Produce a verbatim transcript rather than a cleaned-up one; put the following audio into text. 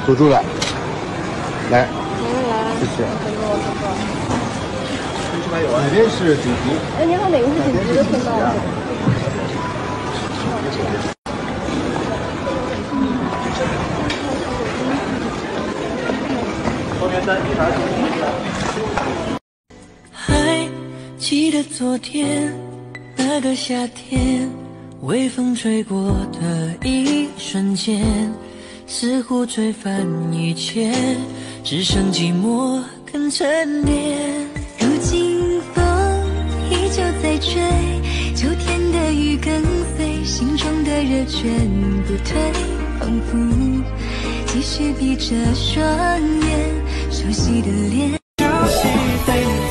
堵住了，来， 来来来， 谢谢。 这个这个。 哪边是紧急？ 哎，您好，哪个是紧急的通道？ 还记得昨天那个夏天，微风吹过的一瞬间，似乎吹翻一切，只剩寂寞跟沉淀。 如今风依旧在吹，秋天的雨跟随，心中的热全不退，仿佛继续闭着双眼，熟悉的脸。 消息对你